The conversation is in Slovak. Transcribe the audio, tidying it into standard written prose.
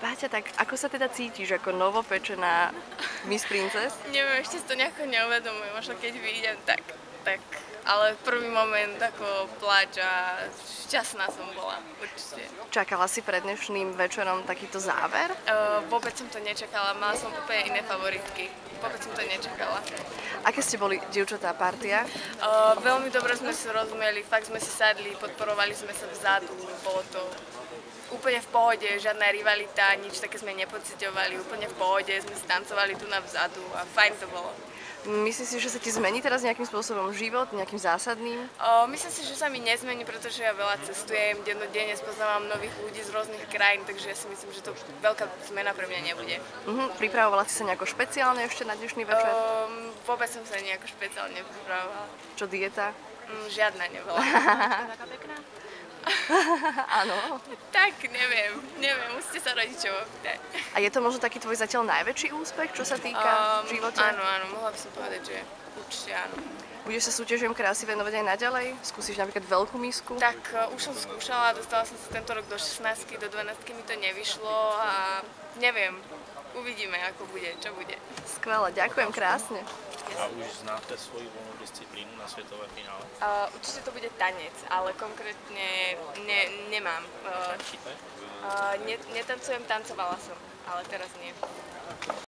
Páťa, tak ako sa teda cítiš ako novopečená Miss Princess? Neviem, ešte si to nejako neuvedomujem, možno keď vyjdem, tak, ale prvý moment ako pláč a šťastná som bola, určite. Čakala si pred dnešným večerom takýto záver? Vôbec som to nečakala, mala som úplne iné favoritky, vôbec som to nečakala. Aké ste boli dievčatá partia? Veľmi dobre sme si rozumeli, fakt sme si sadli, podporovali sme sa vzadu, bolo to úplne v pohode, žiadna rivalita, nič také sme nepociťovali, úplne v pohode, sme si tancovali tu na vzadu a fajn to bolo. Myslíš si, že sa ti zmení teraz nejakým spôsobom život, nejakým zásadným? Myslím si, že sa mi nezmení, pretože ja veľa cestujem, dennodenne spoznávam nových ľudí z rôznych krajín, takže ja si myslím, že to veľká zmena pre mňa nebude. Pripravovala si sa nejako špeciálne ešte na dnešný večer? Vôbec som sa nejako špeciálne pripravovala. Čo dieta? Žiadna nebola. Taká pekná? Áno. Tak, neviem, musíte sa rodičov opýtať. A je to možno taký tvoj zatiaľ najväčší úspech, čo sa týka v živote? Áno, mohla by som povedať, že určite áno. Budeš sa súťažiam krásy venovať aj naďalej? Skúsiš napríklad veľkú misku? Tak už som skúšala, dostala som sa tento rok do 16, do 12 mi to nevyšlo a neviem, uvidíme, ako bude, čo bude. Skvelé, ďakujem krásne. A už znáte svoju voľnú disciplínu na svetové finále? Určite to bude tanec, ale konkrétne nemám. Tančíte? Netancujem, tancovala som, ale teraz nie.